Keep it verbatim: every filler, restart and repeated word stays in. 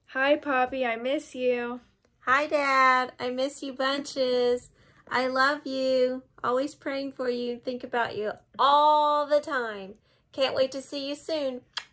Hi, Papi. I miss you. Hi, Dad. I miss you bunches. I love you. Always praying for you. Think about you all the time. Can't wait to see you soon.